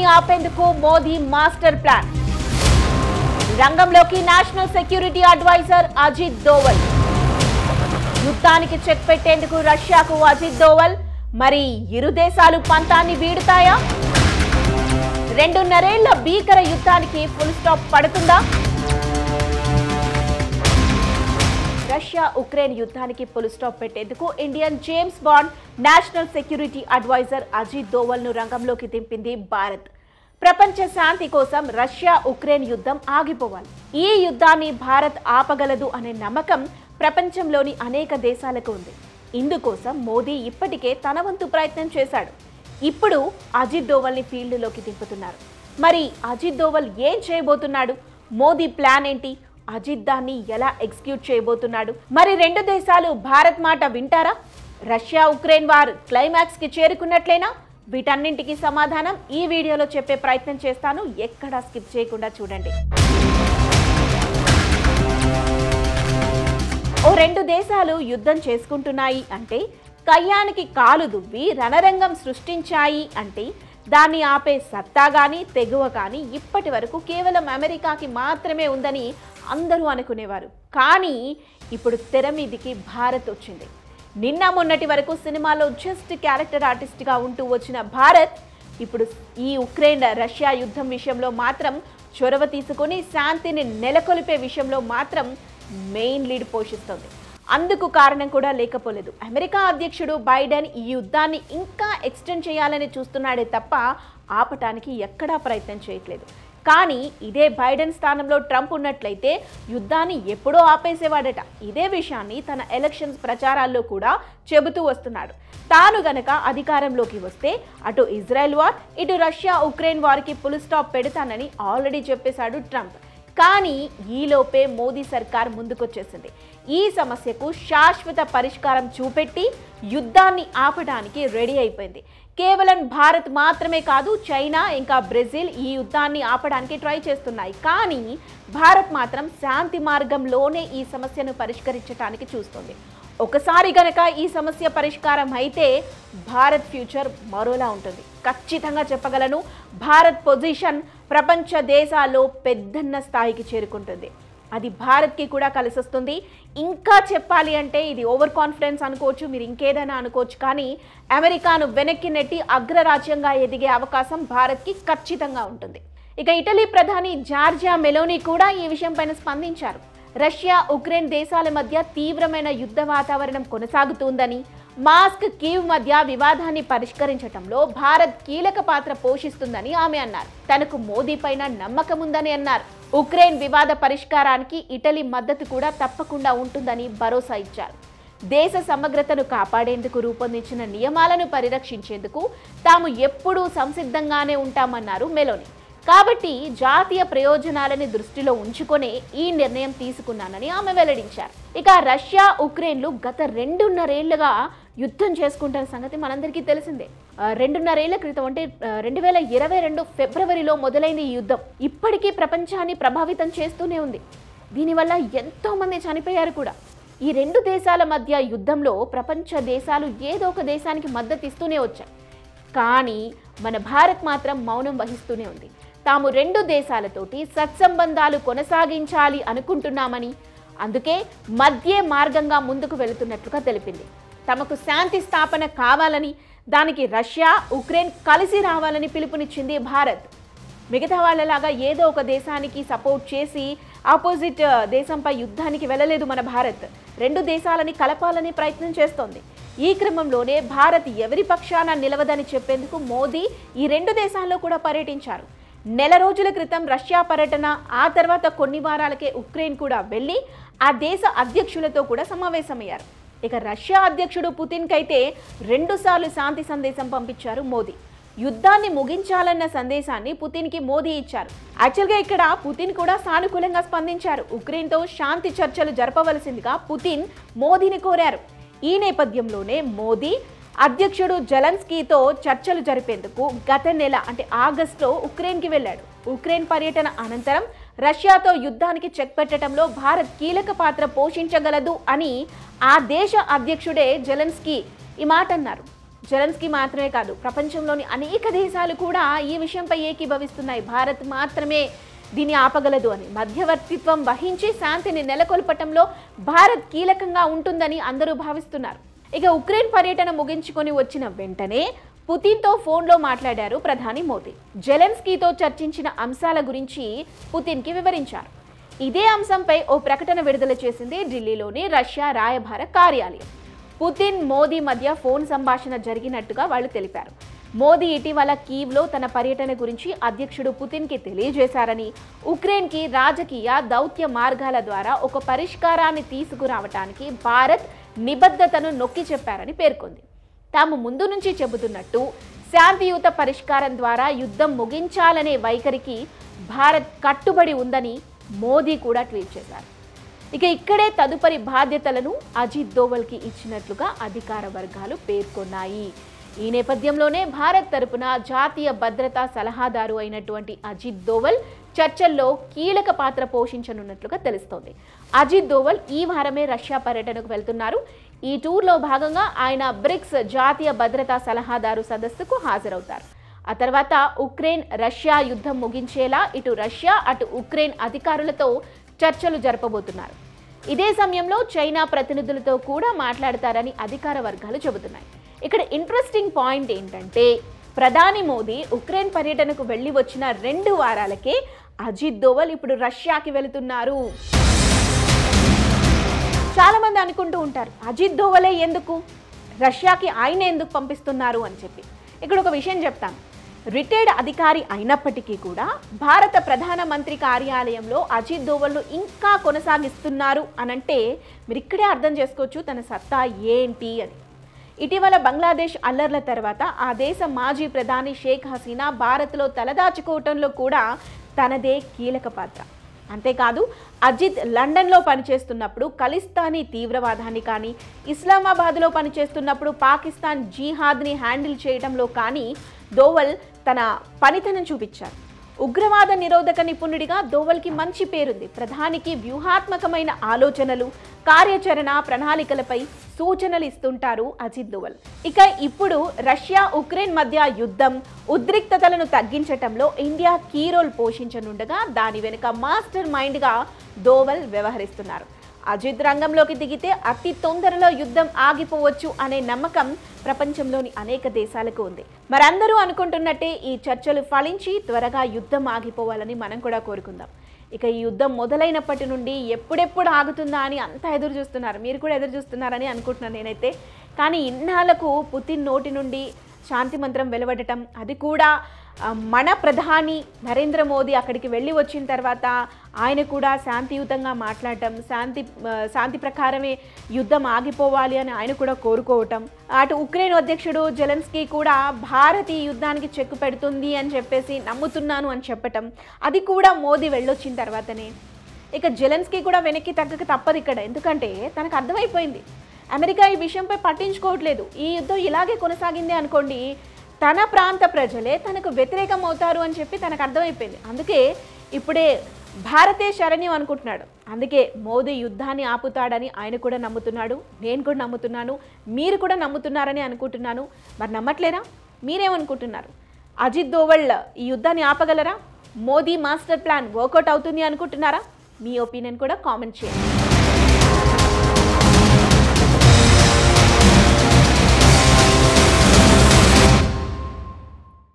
ఆపేందుకు Modi master plan. రంగంలోకి national security advisor Ajit Doval. యుద్ధానికి check పెట్టేందుకు రష్యాకు అజిత్ దోవల్. మరి ఇరు దేశాలు పంతాన్ని వీడుతాయా? 2.5 ఏళ్ల భీకర యుద్ధానికి ఫుల్ స్టాప్ పడుతుందా? రష్యా ఉక్రెయిన్ యుద్ధానికి ఫుల్ స్టాప్ పెట్టేందుకు Indian James Bond national security advisor Ajit Doval ను రంగంలోకి దింపింది భారత్. ప్రపంచ శాంతి కోసం రష్యా ఉక్రెయిన్ యుద్ధం ఆగిపోవాలి. ఈ యుద్ధాన్ని భారత్ ఆపగలదు అనే నమ్మకం ప్రపంచంలోని అనేక దేశాలకు ఉంది. ఇందుకోసం మోదీ ఇప్పటికే తన వంతు ప్రయత్నం చేశాడు. ఇప్పుడు అజిత్ దోవల్ ని ఫీల్డ్ లోకి దింపుతున్నారు. మరి అజిత్ దోవల్ ఏం చేయబోతున్నాడు? మోదీ ప్లాన్ ఏంటి? అజిత్ దాన్ని ఎలా ఎగ్జిక్యూట్ చేయబోతున్నాడు? మరి 2 దేశాలు భారత్ మాట వింటారా? రష్యా ఉక్రెయిన్ వార్ క్లైమాక్స్ కి చేరుకున్నట్లేనా? వీటన్నింటికి సమాధానం ఈ వీడియోలో చెప్పే ప్రయత్నం చేస్తాను. ఎక్కడా స్కిప్ చేయకుండా చూడండి. ఓ 2 దేశాలు యుద్ధం చేసుకుంటున్నాయి అంటే, కయ్యానికి కాలు దువ్వి రణరంగం సృష్టించాయి అంటే, దాన్ని ఆపే సత్తా కానీ తెగువ కానీ ఇప్పటి వరకు కేవలం అమెరికాకి మాత్రమే ఉందని అందరూ అనుకునేవారు. కానీ ఇప్పుడు తెర మీదికి భారత్ వచ్చింది. నిన్న మొన్నటి వరకు సినిమాలో జస్ట్ క్యారెక్టర్ ఆర్టిస్ట్గా ఉంటూ వచ్చిన భారత్ ఇప్పుడు ఈ ఉక్రెయిన్ రష్యా యుద్ధం విషయంలో మాత్రం చొరవ తీసుకొని శాంతిని నెలకొల్పే విషయంలో మాత్రం మెయిన్ లీడ్ పోషిస్తుంది. అందుకు కారణం కూడా లేకపోలేదు. అమెరికా అధ్యక్షుడు బైడెన్ ఈ యుద్ధాన్ని ఇంకా ఎక్స్టెండ్ చేయాలని చూస్తున్నాడే తప్ప ఆపటానికి ఎక్కడా ప్రయత్నం చేయట్లేదు. కానీ ఇదే బైడెన్ స్థానంలో ట్రంప్ ఉన్నట్లయితే యుద్ధాన్ని ఎప్పుడో ఆపేసేవాడట. ఇదే విషయాన్ని తన ఎలక్షన్స్ ప్రచారాల్లో కూడా చెబుతూ వస్తున్నాడు. తాను గనక అధికారంలోకి వస్తే అటు ఇజ్రాయెల్ వార్, ఇటు రష్యా ఉక్రెయిన్ వార్కి ఫుల్ స్టాప్ పెడతానని ఆల్రెడీ చెప్పేశాడు ట్రంప్. కానీ ఈలోపే మోదీ సర్కార్ ముందుకొచ్చేసింది. ఈ సమస్యకు శాశ్వత పరిష్కారం చూపెట్టి యుద్ధాన్ని ఆపడానికి రెడీ అయిపోయింది. కేవలం భారత్ మాత్రమే కాదు, చైనా ఇంకా బ్రెజిల్ ఈ యుద్ధాన్ని ఆపడానికి ట్రై చేస్తున్నాయి. కానీ భారత్ మాత్రం శాంతి మార్గంలోనే ఈ సమస్యను పరిష్కరించడానికి చూస్తుంది. ఒకసారి గనక ఈ సమస్య పరిష్కారం అయితే భారత్ ఫ్యూచర్ మరోలా ఉంటుంది. ఖచ్చితంగా చెప్పగలను, భారత్ పొజిషన్ ప్రపంచ దేశాల్లో పెద్దన్న స్థాయికి చేరుకుంటుంది. అది భారత్కి కూడా కలిసొస్తుంది. ఇంకా చెప్పాలి అంటే ఇది ఓవర్ కాన్ఫిడెన్స్ అనుకోవచ్చు, మీరు ఇంకేదైనా అనుకోవచ్చు. కానీ అమెరికాను వెనక్కి నెట్టి అగ్రరాజ్యంగా ఎదిగే అవకాశం భారత్కి ఖచ్చితంగా ఉంటుంది. ఇక ఇటలీ ప్రధాని జార్జియా మెలోనీ కూడా ఈ విషయం పైన స్పందించారు. రష్యా ఉక్రెయిన్ దేశాల మధ్య తీవ్రమైన యుద్ధ వాతావరణం కొనసాగుతుందని, మాస్క్ కీవ్ మధ్య వివాదాన్ని పరిష్కరించడంలో భారత్ కీలక పాత్ర పోషిస్తుందని ఆమె అన్నారు. తనకు మోదీ పైన నమ్మకం ఉందని అన్నారు. ఉక్రెయిన్ వివాద పరిష్కారానికి ఇటలీ మద్దతు కూడా తప్పకుండా ఉంటుందని భరోసా ఇచ్చారు. దేశ సమగ్రతను కాపాడేందుకు రూపొందించిన నియమాలను పరిరక్షించేందుకు తాము ఎప్పుడూ సంసిద్ధంగానే ఉంటామన్నారు మెలోనీ. కాబట్టి జాతీయ ప్రయోజనాలని దృష్టిలో ఉంచుకొనే ఈ నిర్ణయం తీసుకున్నానని ఆమె వెల్లడించారు. ఇక రష్యా ఉక్రెయిన్లు గత 2.5 ఏళ్లుగా యుద్ధం చేసుకుంటున్న సంగతి మనందరికీ తెలిసిందే. 2.5 ఏళ్ల క్రితం అంటే 2022 ఫిబ్రవరిలో మొదలైన ఈ యుద్ధం ఇప్పటికీ ప్రపంచాన్ని ప్రభావితం చేస్తూనే ఉంది. దీనివల్ల ఎంతో మంది చనిపోయారు కూడా. ఈ 2 దేశాల మధ్య యుద్ధంలో ప్రపంచ దేశాలు ఏదో ఒక దేశానికి మద్దతు ఇస్తూనే వచ్చాయి. కానీ మన భారత్ మాత్రం మౌనం వహిస్తూనే ఉంది. తాము 2 దేశాలతోటి సత్సంబంధాలు కొనసాగించాలి అనుకుంటున్నామని, అందుకే మధ్య మార్గంగా ముందుకు వెళుతున్నట్లుగా తెలిపింది. తమకు శాంతి స్థాపన కావాలని, దానికి రష్యా ఉక్రెయిన్ కలిసి రావాలని పిలుపునిచ్చింది భారత్. మిగతా వాళ్ళలాగా ఏదో ఒక దేశానికి సపోర్ట్ చేసి ఆపోజిట్ దేశంపై యుద్ధానికి వెళ్ళలేదు మన భారత్. 2 దేశాలని కలపాలని ప్రయత్నం చేస్తోంది. ఈ క్రమంలోనే భారత్ ఎవరి పక్షాన నిలవదని చెప్పేందుకు మోదీ ఈ 2 దేశాల్లో కూడా పర్యటించారు. నెల రోజుల క్రితం రష్యా పర్యటన, ఆ తర్వాత కొన్ని వారాలకే ఉక్రెయిన్ కూడా వెళ్ళి ఆ దేశ అధ్యక్షులతో కూడా సమావేశమయ్యారు. ఇక రష్యా అధ్యక్షుడు పుతిన్ కైతే 2 సార్లు శాంతి సందేశం పంపించారు మోదీ. యుద్ధాన్ని ముగించాలన్న సందేశాన్ని పుతిన్కి మోదీ ఇచ్చారు. యాక్చువల్గా ఇక్కడ పుతిన్ కూడా సానుకూలంగా స్పందించారు. ఉక్రెయిన్తో శాంతి చర్చలు జరపవలసిందిగా పుతిన్ మోదీని కోరారు. ఈ నేపథ్యంలోనే మోదీ అధ్యక్షుడు జెలెన్స్కీతో చర్చలు జరిపేందుకు గత నెల అంటే ఆగస్టులో ఉక్రెయిన్కి వెళ్ళాడు. ఉక్రెయిన్ పర్యటన అనంతరం రష్యాతో యుద్ధానికి చెక్ పెట్టడంలో భారత్ కీలక పాత్ర పోషించగలదు అని ఆ దేశ అధ్యక్షుడే జెలెన్స్కీ ఈ మాట అన్నారు. జెలెన్స్కీ మాత్రమే కాదు, ప్రపంచంలోని అనేక దేశాలు కూడా ఈ విషయంపై ఏకీభవిస్తున్నాయి. భారత్ మాత్రమే దీన్ని ఆపగలదు అని. మధ్యవర్తిత్వం వహించి శాంతిని నెలకొల్పటంలో భారత్ కీలకంగా ఉంటుందని అందరూ భావిస్తున్నారు. ఇక ఉక్రెయిన్ పర్యటన ముగించుకొని వచ్చిన వెంటనే పుతిన్తో ఫోన్లో మాట్లాడారు ప్రధాని మోదీ. జెలెన్స్కీతో చర్చించిన అంశాల గురించి పుతిన్కి వివరించారు. ఇదే అంశంపై ఓ ప్రకటన విడుదల చేసింది ఢిల్లీలోని రష్యా రాయబార కార్యాలయం. పుతిన్ మోదీ మధ్య ఫోన్ సంభాషణ జరిగినట్టుగా వాళ్ళు తెలిపారు. మోదీ ఇటీవల కీవ్లో తన పర్యటన గురించి అధ్యక్షుడు పుతిన్కి తెలియజేశారని, ఉక్రెయిన్కి రాజకీయ దౌత్య మార్గాల ద్వారా ఒక పరిష్కారాన్ని తీసుకురావటానికి భారత్ నిబద్ధతను నొక్కి చెప్పారని పేర్కొంది. తాము ముందు నుంచి చెబుతున్నట్టు శాంతియుత పరిష్కారం ద్వారా యుద్ధం ముగించాలనే వైఖరికి భారత్ కట్టుబడి ఉందని మోదీ కూడా ట్వీట్ చేశారు. ఇక ఇక్కడే తదుపరి బాధ్యతలను అజిత్ దోవల్కి ఇచ్చినట్లుగా అధికార వర్గాలు పేర్కొన్నాయి. ఈ నేపథ్యంలోనే భారత్ తరపున జాతీయ భద్రతా సలహాదారు అయినటువంటి అజిత్ దోవల్ చర్చల్లో కీలక పాత్ర పోషించనున్నట్లుగా తెలుస్తోంది. అజిత్ దోవల్ ఈ వారమే రష్యా పర్యటనకు వెళ్తున్నారు. ఈ టూర్లో భాగంగా ఆయన బ్రిక్స్ జాతీయ భద్రతా సలహాదారు సదస్సుకు హాజరవుతారు. ఆ తర్వాత ఉక్రెయిన్ రష్యా యుద్ధం ముగించేలా ఇటు రష్యా అటు ఉక్రెయిన్ అధికారులతో చర్చలు జరపబోతున్నారు. ఇదే సమయంలో చైనా ప్రతినిధులతో కూడా మాట్లాడతారని అధికార వర్గాలు చెబుతున్నాయి. ఇక్కడ ఇంట్రెస్టింగ్ పాయింట్ ఏంటంటే, ప్రధాని మోదీ ఉక్రెయిన్ పర్యటనకు వెళ్లి వచ్చిన 2 వారాలకే అజిత్ దోవల్ ఇప్పుడు రష్యాకి వెళుతున్నారు. చాలా మంది అనుకుంటూ ఉంటారు, అజిత్ దోవలే ఎందుకు రష్యాకి, ఆయన ఎందుకు పంపిస్తున్నారు అని చెప్పి. ఇక్కడ ఒక విషయం చెప్తాను. రిటైర్డ్ అధికారి అయినప్పటికీ కూడా భారత ప్రధానమంత్రి కార్యాలయంలో అజిత్ దోవల్ను ఇంకా కొనసాగిస్తున్నారు అనంటే మీరు ఇక్కడే అర్థం చేసుకోవచ్చు తన సత్తా ఏంటి అని. ఇటీవల బంగ్లాదేశ్ అల్లర్ల తర్వాత ఆ దేశ మాజీ ప్రధాని షేక్ హసీనా భారత్లో తలదాచుకోవటంలో కూడా తనదే కీలక పాత్ర. అంతేకాదు, అజిత్ లండన్లో పనిచేస్తున్నప్పుడు ఖలిస్తానీ తీవ్రవాదాన్ని కానీ, ఇస్లామాబాద్లో పనిచేస్తున్నప్పుడు పాకిస్తాన్ జిహాద్ని హ్యాండిల్ చేయడంలో కానీ దోవల్ తన పనితనం చూపించారు. ఉగ్రవాద నిరోధక నిపుణుడిగా దోవల్కి మంచి పేరుంది. ప్రధానికి వ్యూహాత్మకమైన ఆలోచనలు, కార్యాచరణ ప్రణాళికలపై సూచనలు ఇస్తుంటారు అజిత్ దోవల్. ఇక ఇప్పుడు రష్యా ఉక్రెయిన్ మధ్య యుద్ధం ఉద్రిక్తతలను తగ్గించటంలో ఇండియా కీ రోల్ పోషించనుండగా దాని వెనుక మాస్టర్ మైండ్గా దోవల్ వ్యవహరిస్తున్నారు. అజిత్ రంగంలోకి దిగితే అతి తొందరలో యుద్ధం ఆగిపోవచ్చు అనే నమ్మకం ప్రపంచంలోని అనేక దేశాలకు ఉంది. మరందరూ అనుకుంటున్నట్టే ఈ చర్చలు ఫలించి త్వరగా యుద్ధం ఆగిపోవాలని మనం కూడా కోరుకుందాం. ఇక ఈ యుద్ధం మొదలైనప్పటి నుండి ఎప్పుడెప్పుడు ఆగుతుందా అని అంతా ఎదురు చూస్తున్నారు. మీరు కూడా ఎదురు చూస్తున్నారని అనుకుంటున్నాను నేనైతే. కానీ ఇన్నాళ్లకు పుతిన్ నోటి నుండి శాంతి మంత్రం వెలువడటం, అది కూడా మన ప్రధాని నరేంద్ర మోదీ అక్కడికి వెళ్ళి వచ్చిన తర్వాత ఆయన కూడా శాంతియుతంగా మాట్లాడటం, శాంతి ప్రకారమే యుద్ధం ఆగిపోవాలి అని ఆయన కూడా కోరుకోవటం, అటు ఉక్రెయిన్ అధ్యక్షుడు జెలెన్స్కీ కూడా భారత్ ఈ యుద్ధానికి చెక్కు పెడుతుంది అని చెప్పేసి నమ్ముతున్నాను అని చెప్పటం, అది కూడా మోదీ వెళ్ళొచ్చిన తర్వాతనే. ఇక జెలెన్స్కీ కూడా వెనక్కి తగ్గక తప్పదు ఇక్కడ. ఎందుకంటే తనకు అర్థమైపోయింది అమెరికా ఈ విషయంపై పట్టించుకోవట్లేదు. ఈ యుద్ధం ఇలాగే కొనసాగింది అనుకోండి, తన ప్రాంత ప్రజలే తనకు వ్యతిరేకం అవుతారు అని చెప్పి తనకు అర్థమైపోయింది. అందుకే ఇప్పుడే భారతే శరణ్యం అనుకుంటున్నాడు. అందుకే మోదీ యుద్ధాన్ని ఆపుతాడని ఆయన కూడా నమ్ముతున్నాడు, నేను కూడా నమ్ముతున్నాను, మీరు కూడా నమ్ముతున్నారని అనుకుంటున్నాను. మరి నమ్మట్లేరా? మీరేమనుకుంటున్నారు? అజిత్ దోవల్ ఈ యుద్ధాన్ని ఆపగలరా? మోదీ మాస్టర్ ప్లాన్ వర్కౌట్ అవుతుంది అనుకుంటున్నారా? మీ ఒపీనియన్ కూడా కామెంట్ చేయండి.